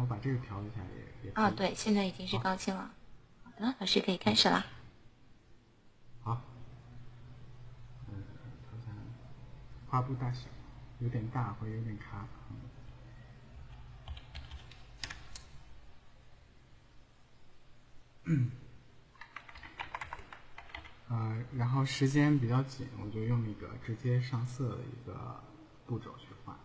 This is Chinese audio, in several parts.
把这个调一下也可啊， 以。 对，现在已经是好， 高清了。好的，老师可以开始了。 好，调一下画布大小，有点大或有点卡。然后时间比较紧，我就用那个直接上色的一个步骤去画。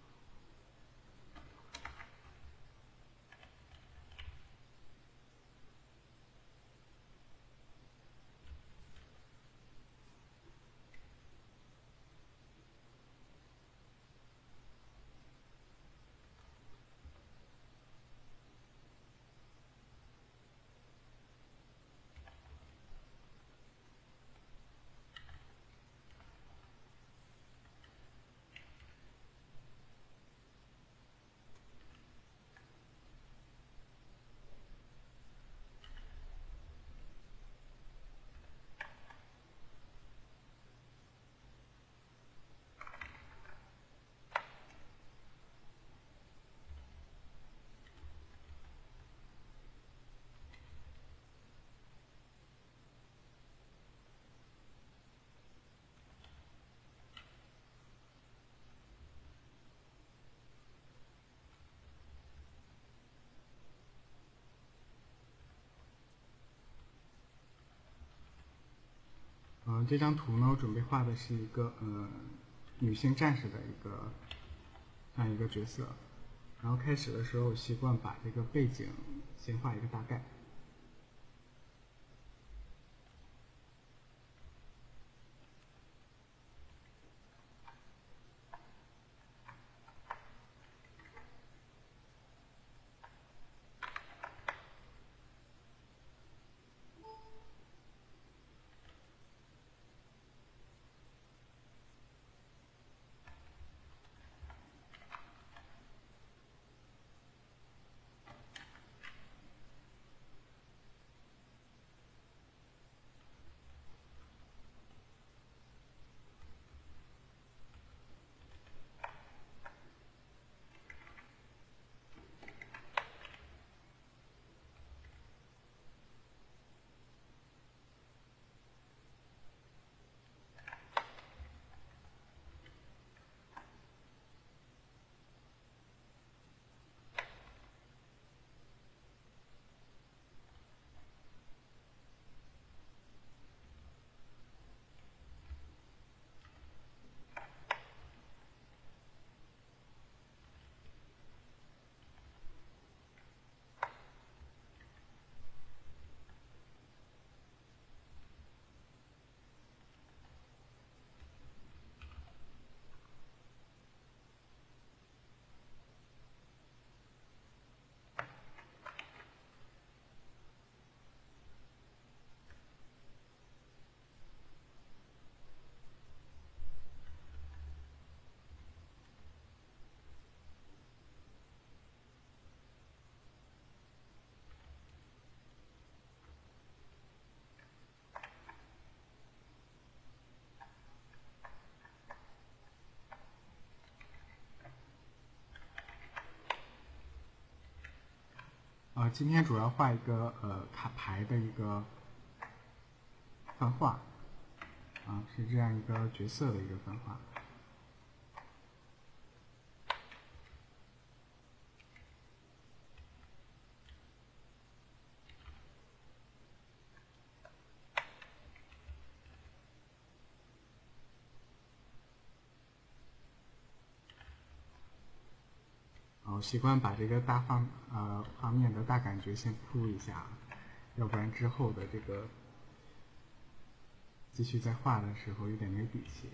这张图呢，我准备画的是一个女性战士的这样一个角色。然后开始的时候，我习惯把这个背景先画一个大概。今天主要画一个卡牌的一个泛画，是这样一个角色的一个泛画。我习惯把这个画面的大感觉先铺一下，要不然之后的这个继续在画的时候有点没底气。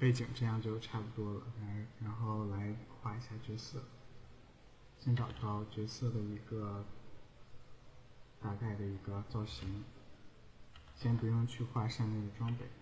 背景这样就差不多了，然后来画一下角色。先找到角色的一个大概的一个造型，先不用去画上面的装备。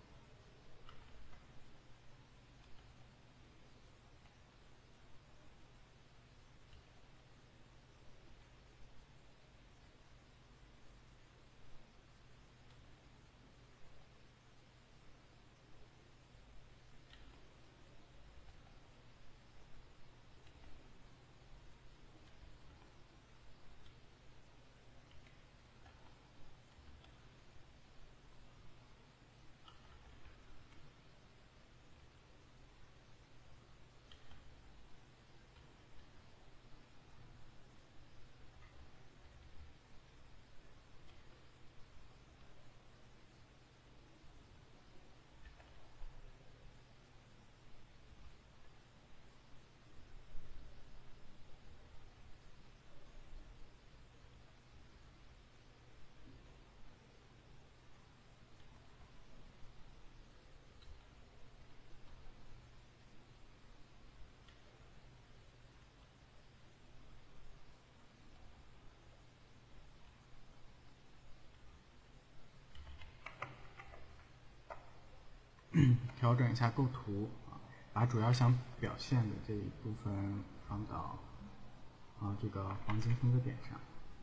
调整一下构图，把主要想表现的这一部分放到这个黄金分割点上。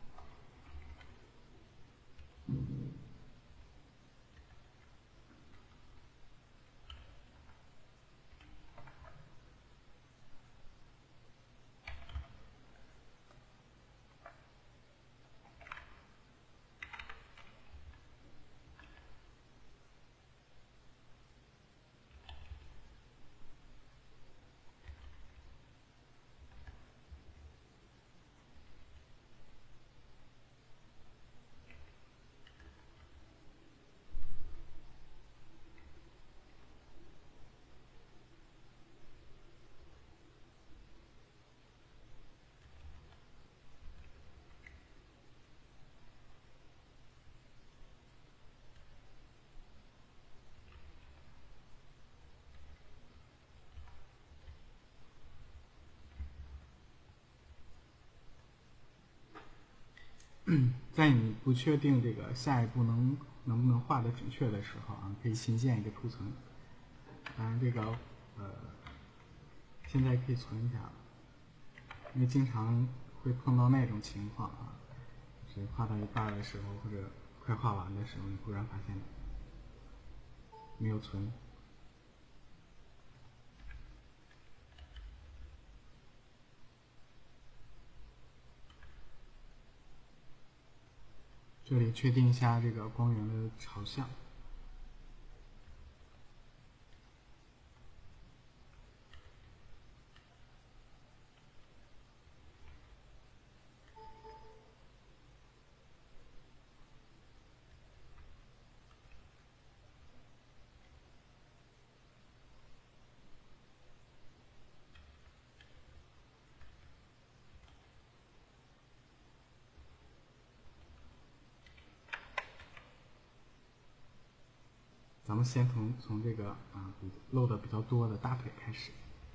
在你不确定这个下一步能不能画得准确的时候可以新建一个图层。当然这个现在可以存一下了，因为经常会碰到那种情况就是画到一半的时候或者快画完的时候，你忽然发现没有存。这里确定一下这个光源的朝向。咱们先从这个露的比较多的大腿开始，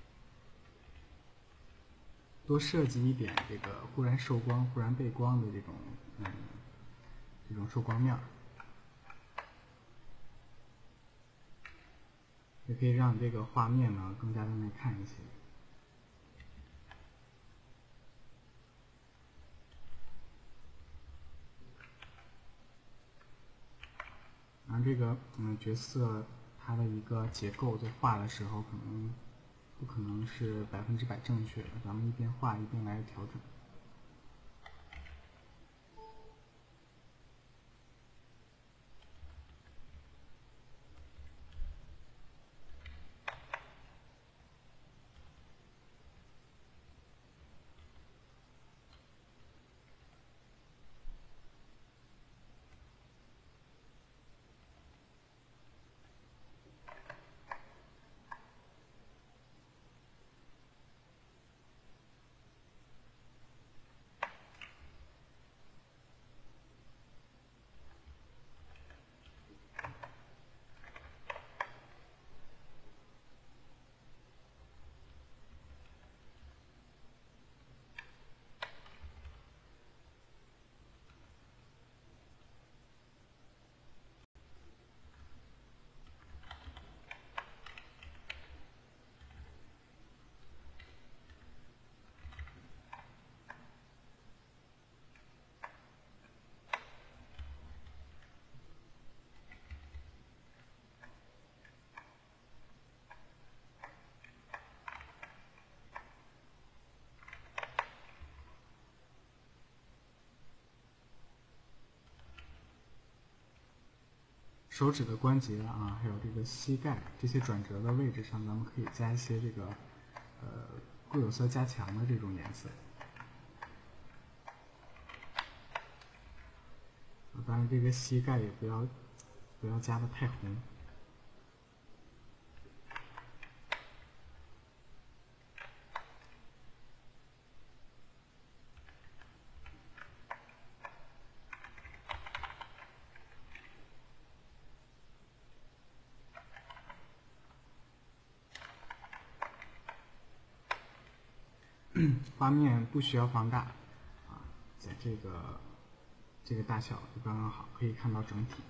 多设计一点这个忽然受光、忽然背光的这种受光面，也可以让这个画面呢更加的耐看一些。然后这个角色它的一个结构在画的时候不可能是100%正确的，咱们一边画一边来调整。 手指的关节啊，还有这个膝盖这些转折的位置上，咱们可以加一些这个固有色加强的这种颜色。当然，这个膝盖也不要加的太红。画面不需要放大，啊，在这个大小就刚刚好，可以看到整体。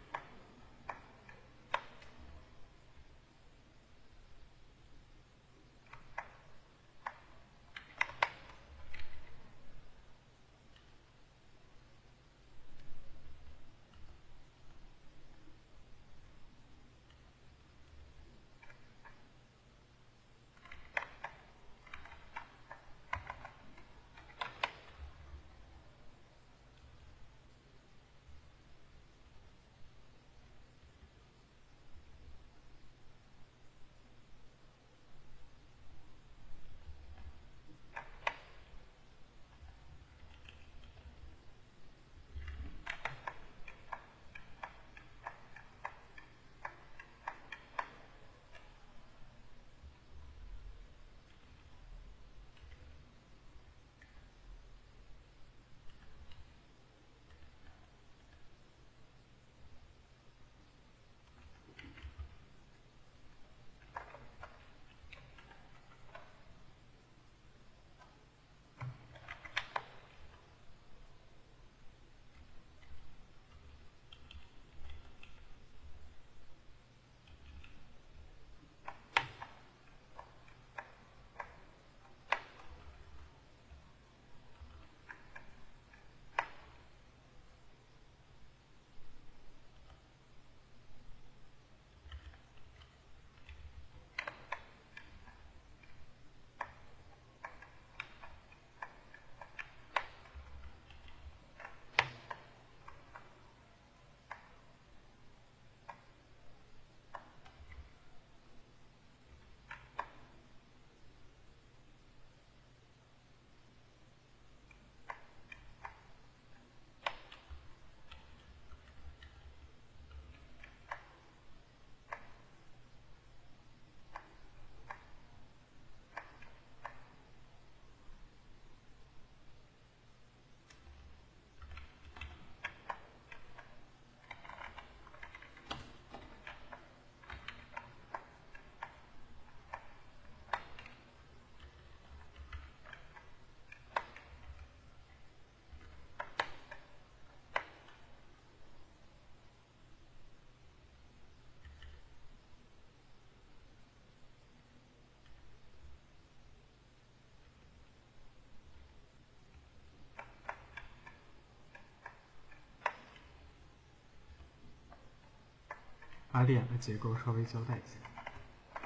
把脸的结构稍微交代一下，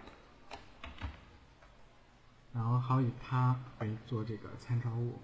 然后好以它为做这个参照物。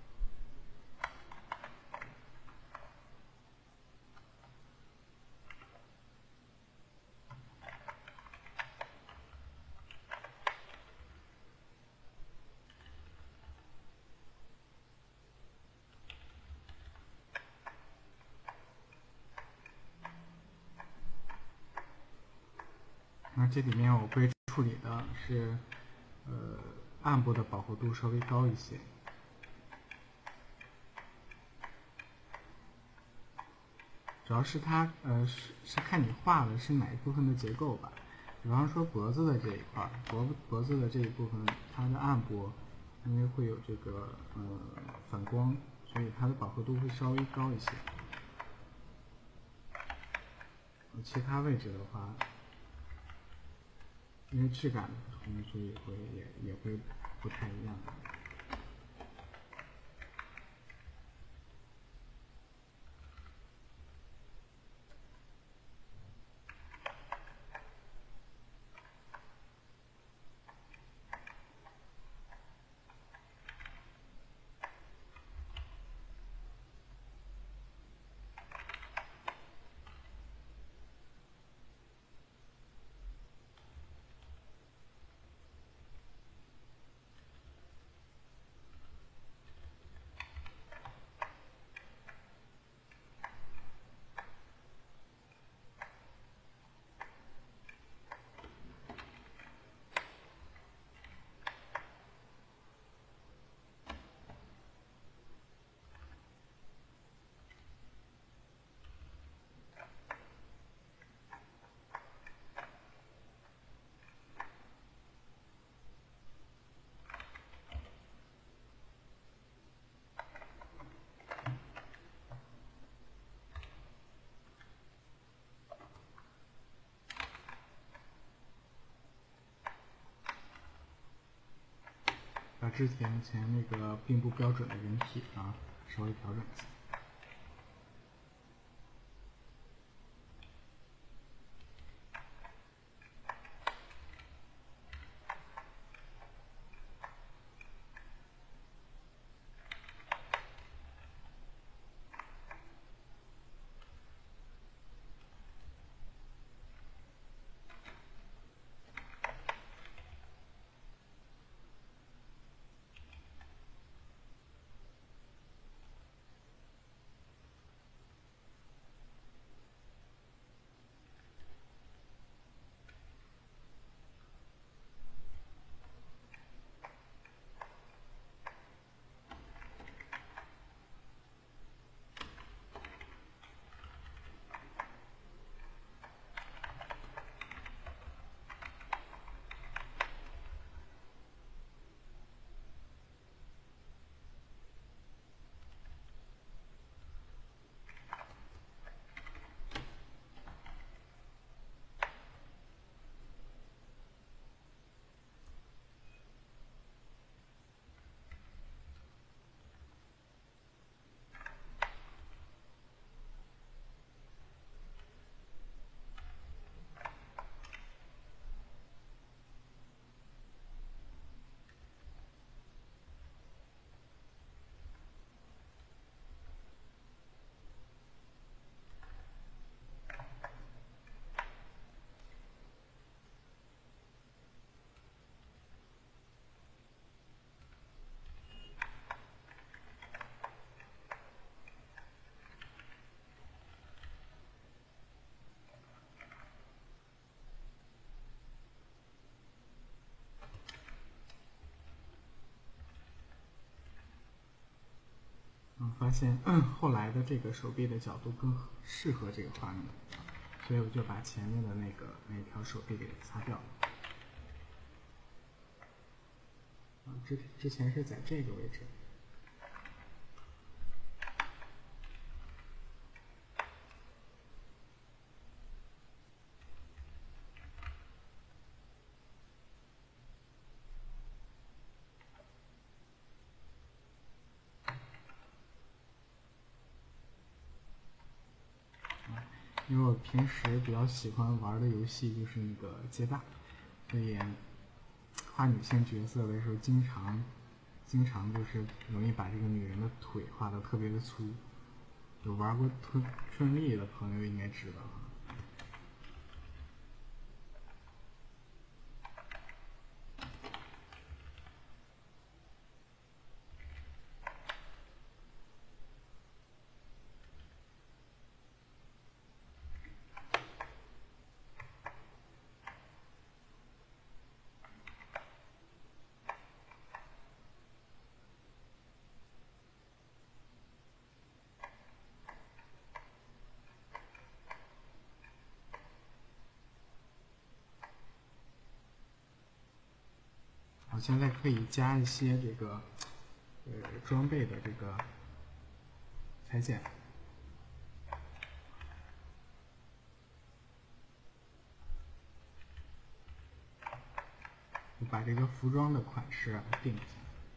那这里面我会处理的是，暗部的饱和度稍微高一些。主要是它，是看你画的是哪一部分的结构吧。比方说脖子的这一块，脖子的这一部分，它的暗部因为会有这个反光，所以它的饱和度会稍微高一些。其他位置的话，因为质感的不同，所以也会不太一样。 把之前那个并不标准的人体啊稍微调整一下。发现后来的这个手臂的角度更适合这个画面，所以我就把前面的那条手臂给擦掉了。之前是在这个位置。因为我平时比较喜欢玩的游戏就是那个街霸，所以画女性角色的时候，经常就是容易把这个女人的腿画得特别的粗。有玩过春丽的朋友应该知道。我现在可以加一些这个装备的这个裁剪，我把这个服装的款式定一下。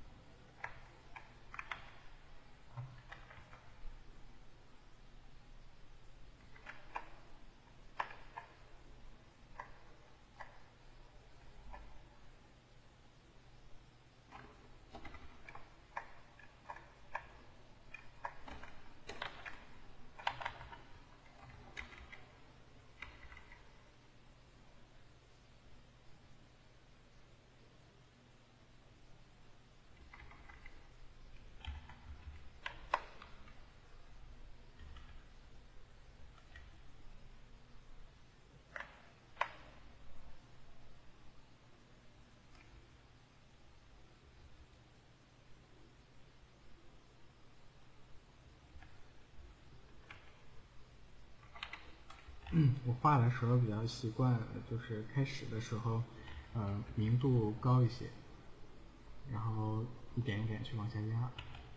我画的时候比较习惯，就是开始的时候，明度高一些，然后一点一点去往下压。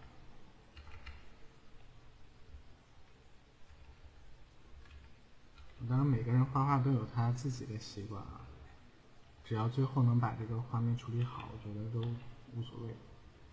当然，每个人画画都有他自己的习惯啊，只要最后能把这个画面处理好，我觉得无所谓。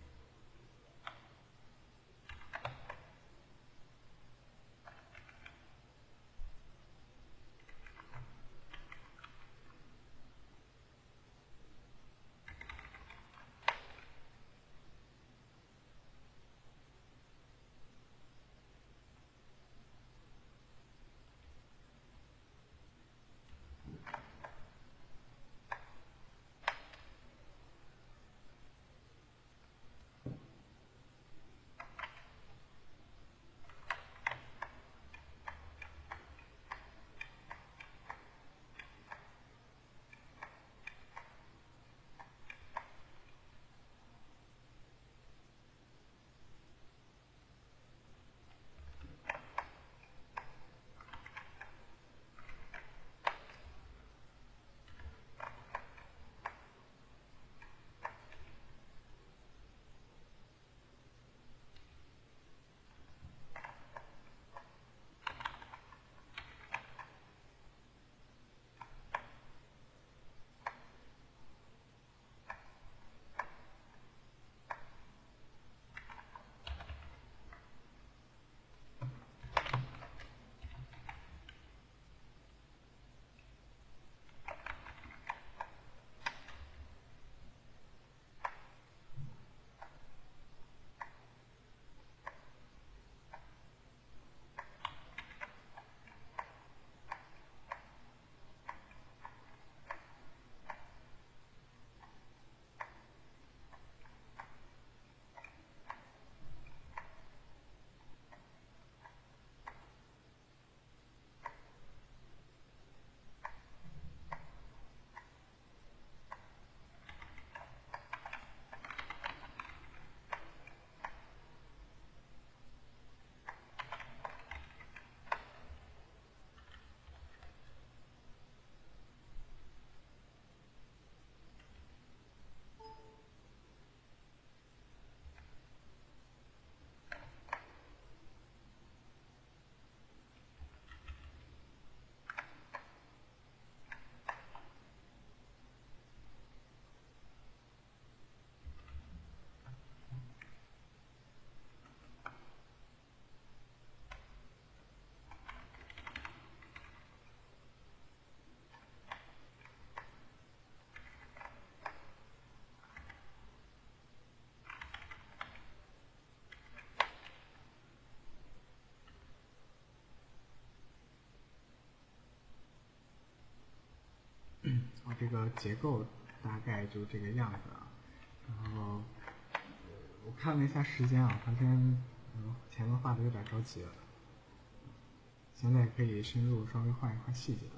这个结构大概就这个样子啊。然后我看了一下时间啊，发现前面画的有点着急了，现在可以深入稍微画一画细节了。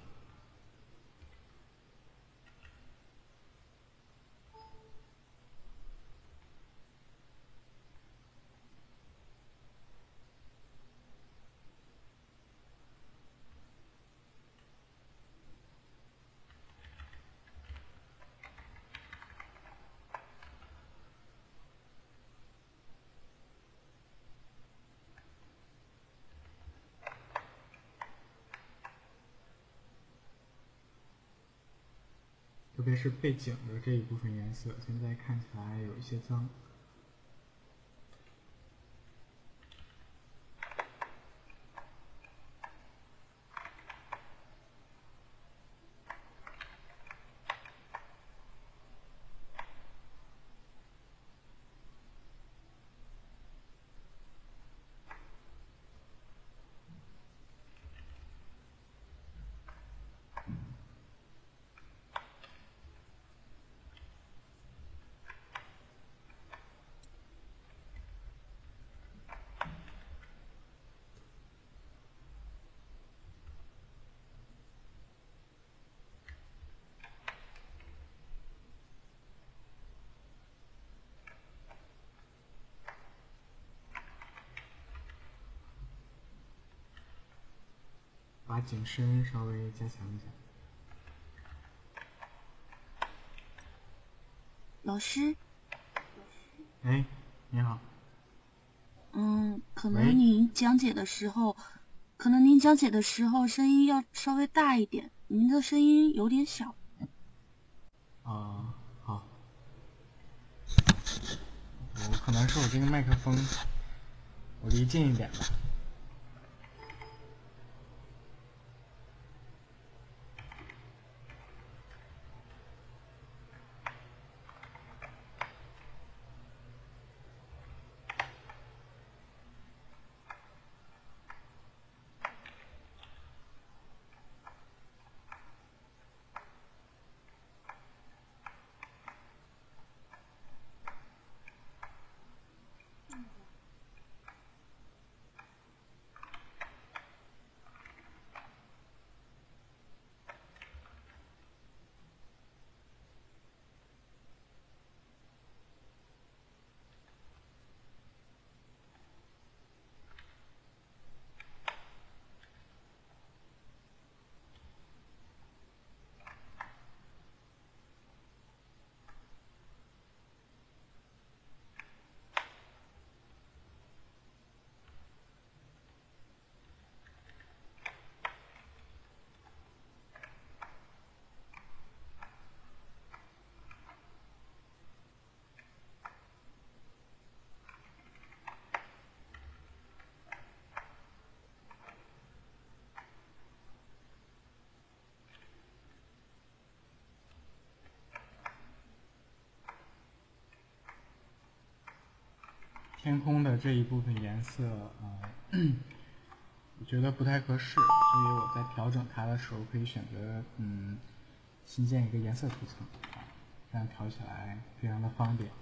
特别是背景的这一部分颜色，现在看起来有一些脏。把景深稍微加强一下。 老师， 哎，你好。 可能您讲解的时候，声音要稍微大一点，您的声音有点小。 好。 可能是我这个麦克风，我离近一点吧。天空的这一部分颜色，我觉得不太合适，所以我在调整它的时候可以选择，新建一个颜色图层，这样调起来非常的方便。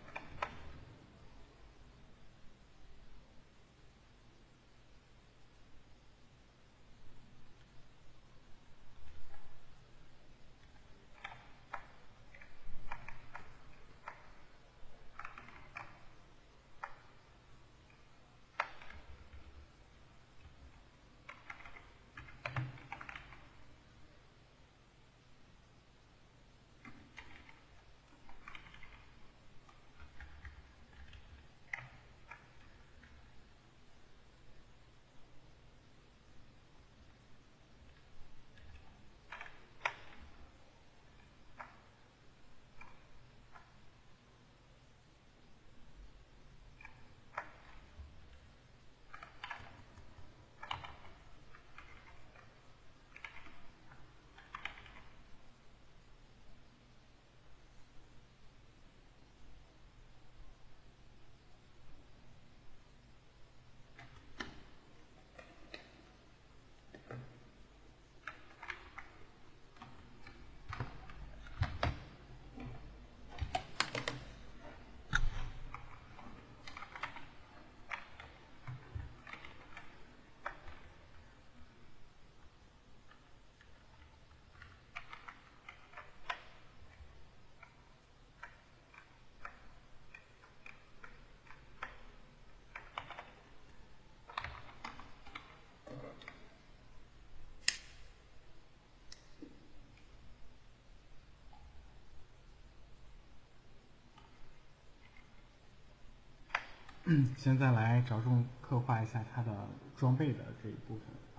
现在来着重刻画一下它的装备的这一部分。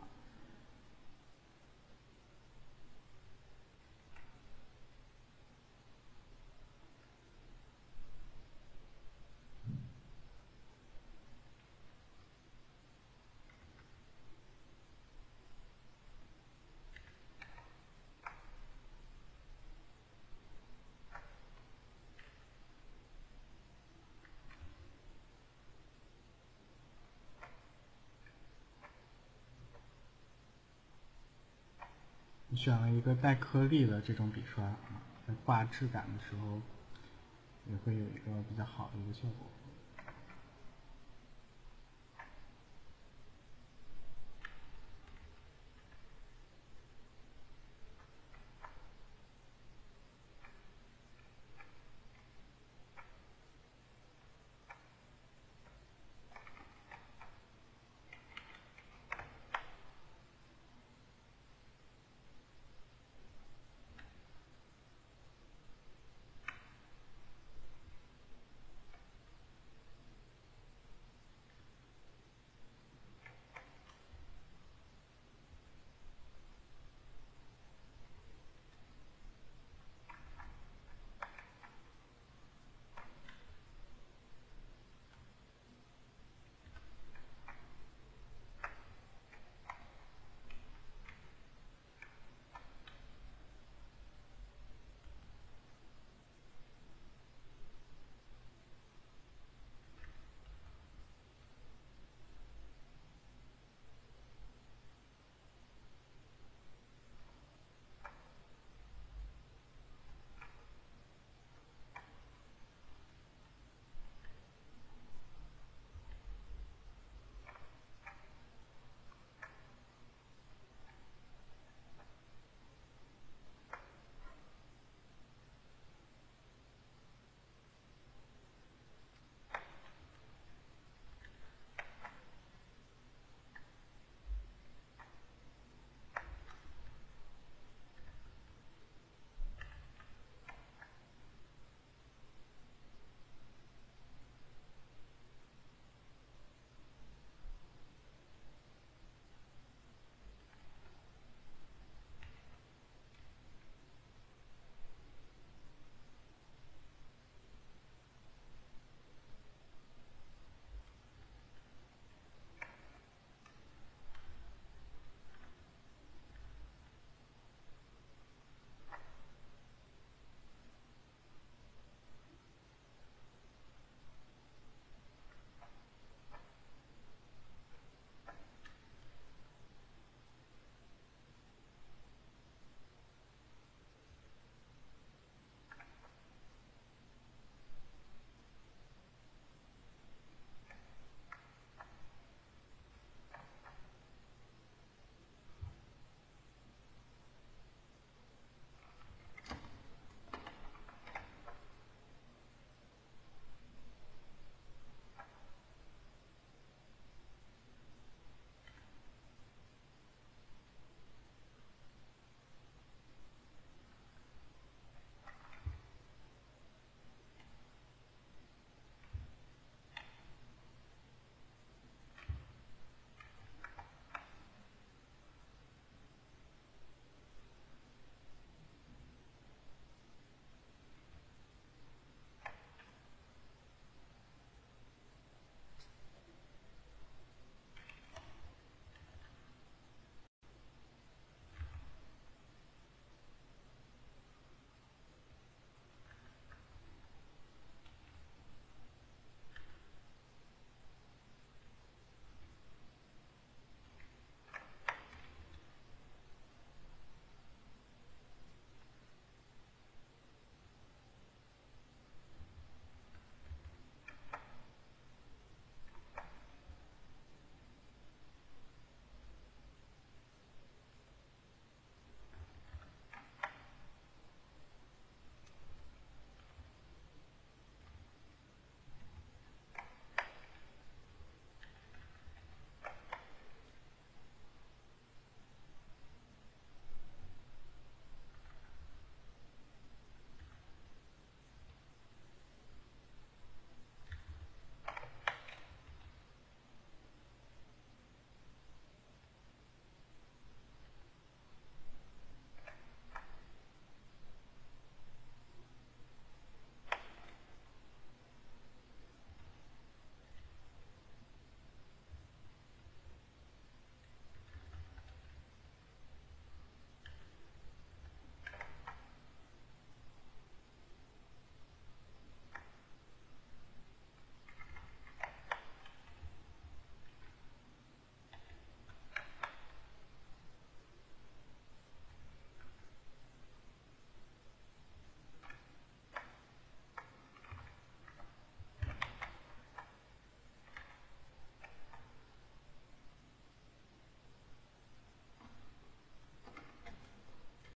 选了一个带颗粒的这种笔刷，在挂质感的时候也会有一个比较好的一个效果。